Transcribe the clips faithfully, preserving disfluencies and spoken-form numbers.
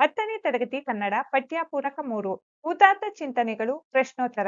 ಹತ್ತನೇ ತರಗತಿ ಕನ್ನಡ ಪಠ್ಯ ಪೂರಕ ಮೂರು ಉದಾತ್ತ ಚಿಂತನೆಗಳು ಪ್ರಶ್ನೋತ್ತರ.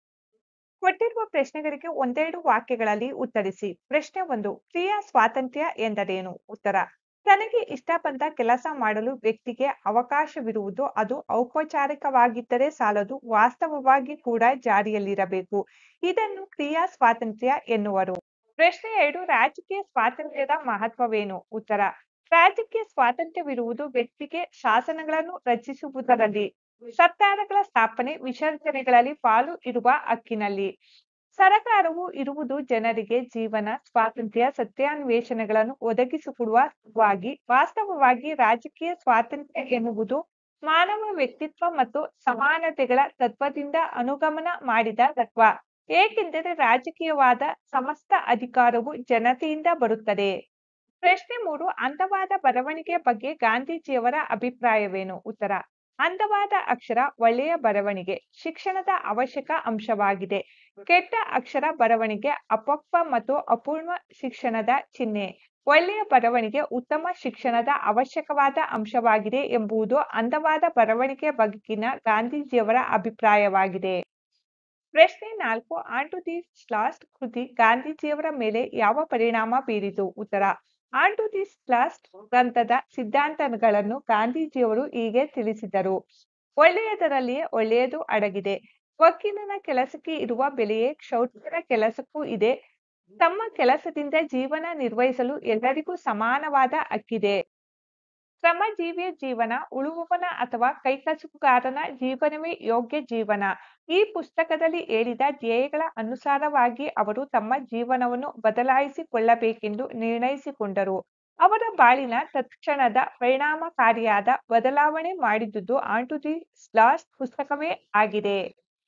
ಕೊಟ್ಟಿರುವ ಪ್ರಶ್ನೆಗಳಿಗೆ ಒಂದೆರಡು ವಾಕ್ಯಗಳಲ್ಲಿ ಉತ್ತರಿಸಿ. ಪ್ರಶ್ನೆ ಒಂದು, ಕ್ರಿಯಾ ಸ್ವಾತಂತ್ರ್ಯ ಎಂದರೇನು? ಉತ್ತರ: ತನಗೆ ಇಷ್ಟ ಬಂದ ಕೆಲಸ ಮಾಡಲು ವ್ಯಕ್ತಿಗೆ ಅವಕಾಶವಿರುವುದು. ಅದು ಔಪಚಾರಿಕವಾಗಿದ್ದರೆ ಸಾಲದು, ವಾಸ್ತವವಾಗಿ ಕೂಡ ಜಾರಿಯಲ್ಲಿರಬೇಕು. ಇದನ್ನು ಕ್ರಿಯಾ ಸ್ವಾತಂತ್ರ್ಯ ಎನ್ನುವರು. ಪ್ರಶ್ನೆ ಎರಡು, ರಾಜಕೀಯ ಸ್ವಾತಂತ್ರ್ಯದ ಮಹತ್ವವೇನು? ಉತ್ತರ: ರಾಜಕೀಯ ಸ್ವಾತಂತ್ರ್ಯವಿರುವುದು ವ್ಯಕ್ತಿಗೆ ಶಾಸನಗಳನ್ನು ರಚಿಸುವುದರಲ್ಲಿ, ಸರ್ಕಾರಗಳ ಸ್ಥಾಪನೆ ವಿಸರ್ಜನೆಗಳಲ್ಲಿ ಪಾಲು ಇರುವ ಹಕ್ಕಿನಲ್ಲಿ. ಸರಕಾರವು ಇರುವುದು ಜನರಿಗೆ ಜೀವನ ಸ್ವಾತಂತ್ರ್ಯ ಸತ್ಯಾನ್ವೇಷಣೆಗಳನ್ನು ಒದಗಿಸಿಕೊಡುವ ಸಲುವಾಗಿ. ವಾಸ್ತವವಾಗಿ ರಾಜಕೀಯ ಸ್ವಾತಂತ್ರ್ಯ ಎನ್ನುವುದು ಮಾನವ ವ್ಯಕ್ತಿತ್ವ ಮತ್ತು ಸಮಾನತೆಗಳ ತತ್ವದಿಂದ ಅನುಗಮನ ಮಾಡಿದ ತತ್ವ. ಏಕೆಂದರೆ ರಾಜಕೀಯವಾದ ಸಮಸ್ತ ಅಧಿಕಾರವು ಜನತೆಯಿಂದ ಬರುತ್ತದೆ. ಪ್ರಶ್ನೆ ಮೂರು, ಅಂದವಾದ ಬರವಣಿಗೆ ಬಗ್ಗೆ ಗಾಂಧೀಜಿಯವರ ಅಭಿಪ್ರಾಯವೇನು? ಉತ್ತರ: ಅಂದವಾದ ಅಕ್ಷರ ಒಳ್ಳೆಯ ಬರವಣಿಗೆ ಶಿಕ್ಷಣದ ಅವಶ್ಯಕ ಅಂಶವಾಗಿದೆ. ಕೆಟ್ಟ ಅಕ್ಷರ ಬರವಣಿಗೆ ಅಪಕ್ವ ಮತ್ತು ಅಪೂರ್ಣ ಶಿಕ್ಷಣದ ಚಿಹ್ನೆ. ಒಳ್ಳೆಯ ಬರವಣಿಗೆ ಉತ್ತಮ ಶಿಕ್ಷಣದ ಅವಶ್ಯಕವಾದ ಅಂಶವಾಗಿದೆ ಎಂಬುದು ಅಂದವಾದ ಬರವಣಿಗೆ ಬಗೆಗಿನ ಗಾಂಧೀಜಿಯವರ ಅಭಿಪ್ರಾಯವಾಗಿದೆ. ಪ್ರಶ್ನೆ ನಾಲ್ಕು, ಆನ್ ಟು ದಿ ಲಾಸ್ಟ್ ಕೃತಿ ಗಾಂಧೀಜಿಯವರ ಮೇಲೆ ಯಾವ ಪರಿಣಾಮ ಬೀರಿತು? ಉತ್ತರ: ಆನ್ ಟು ದಿ ಲಾಸ್ಟ್ ಗ್ರಂಥದ ಸಿದ್ಧಾಂತಗಳನ್ನು ಗಾಂಧೀಜಿಯವರು ಹೀಗೆ ತಿಳಿಸಿದರು. ಒಳ್ಳೆಯದರಲ್ಲಿಯೇ ಒಳ್ಳೆಯದು ಅಡಗಿದೆ. ವಕೀಲನ ಕೆಲಸಕ್ಕೆ ಇರುವ ಬೆಲೆಯೇ ಕ್ಷೌರಿಕನ ಕೆಲಸಕ್ಕೂ ಇದೆ. ತಮ್ಮ ಕೆಲಸದಿಂದ ಜೀವನ ನಿರ್ವಹಿಸಲು ಎಲ್ಲರಿಗೂ ಸಮಾನವಾದ ಹಕ್ಕಿದೆ. ಶ್ರಮಜೀವಿಯ ಜೀವನ ಉಳುವವನ ಅಥವಾ ಕೈಕಸುಬುಗಾರನ ಜೀವನವೇ ಯೋಗ್ಯ ಜೀವನ. ಈ ಪುಸ್ತಕದಲ್ಲಿ ಹೇಳಿದ ಧ್ಯೇಯಗಳ ಅನುಸಾರವಾಗಿ ಅವರು ತಮ್ಮ ಜೀವನವನ್ನು ಬದಲಾಯಿಸಿಕೊಳ್ಳಬೇಕೆಂದು ನಿರ್ಣಯಿಸಿಕೊಂಡರು. ಅವರ ಬಾಳಿನ ತತ್ಕ್ಷಣದ ಪರಿಣಾಮಕಾರಿಯಾದ ಬದಲಾವಣೆ ಮಾಡಿದುದು ಆನ್ ಟು ದಿ ಲಾಸ್ಟ್ ಪುಸ್ತಕವೇ ಆಗಿದೆ.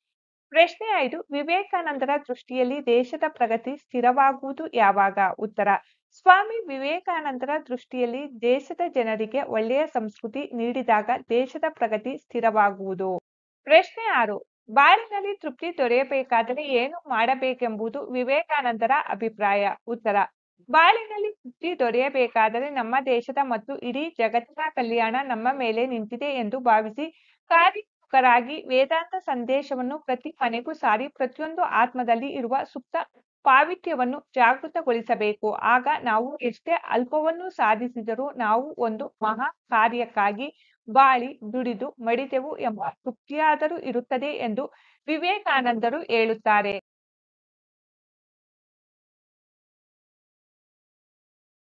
ಪ್ರಶ್ನೆ ಐದು, ವಿವೇಕಾನಂದರ ದೃಷ್ಟಿಯಲ್ಲಿ ದೇಶದ ಪ್ರಗತಿ ಸ್ಥಿರವಾಗುವುದು ಯಾವಾಗ? ಉತ್ತರ: ಸ್ವಾಮಿ ವಿವೇಕಾನಂದರ ದೃಷ್ಟಿಯಲ್ಲಿ ದೇಶದ ಜನರಿಗೆ ಒಳ್ಳೆಯ ಸಂಸ್ಕೃತಿ ನೀಡಿದಾಗ ದೇಶದ ಪ್ರಗತಿ ಸ್ಥಿರವಾಗುವುದು. ಪ್ರಶ್ನೆ ಆರು, ಬಾಳಿನಲ್ಲಿ ತೃಪ್ತಿ ದೊರೆಯಬೇಕಾದರೆ ಏನು ಮಾಡಬೇಕೆಂಬುದು ವಿವೇಕಾನಂದರ ಅಭಿಪ್ರಾಯ? ಉತ್ತರ: ಬಾಳಿನಲ್ಲಿ ತೃಪ್ತಿ ದೊರೆಯಬೇಕಾದರೆ ನಮ್ಮ ದೇಶದ ಮತ್ತು ಇಡೀ ಜಗತ್ತಿನ ಕಲ್ಯಾಣ ನಮ್ಮ ಮೇಲೆ ನಿಂತಿದೆ ಎಂದು ಭಾವಿಸಿ ಕಾರ್ಯೋನ್ಮುಖರಾಗಿ ವೇದಾಂತ ಸಂದೇಶವನ್ನು ಪ್ರತಿ ಮನೆಗೂ ಸಾರಿ ಪ್ರತಿಯೊಂದು ಆತ್ಮದಲ್ಲಿ ಇರುವ ಸುಪ್ತ ಪಾವಿತ್ರ್ಯವನ್ನು ಜಾಗೃತಗೊಳಿಸಬೇಕು. ಆಗ ನಾವು ಎಷ್ಟೇ ಅಲ್ಪವನ್ನು ಸಾಧಿಸಿದರೂ ನಾವು ಒಂದು ಮಹಾ ಕಾರ್ಯಕ್ಕಾಗಿ ಬಾಳಿ ದುಡಿದು ಮಡಿದೆವು ಎಂಬ ತೃಪ್ತಿಯಾದರೂ ಇರುತ್ತದೆ ಎಂದು ವಿವೇಕಾನಂದರು ಹೇಳುತ್ತಾರೆ.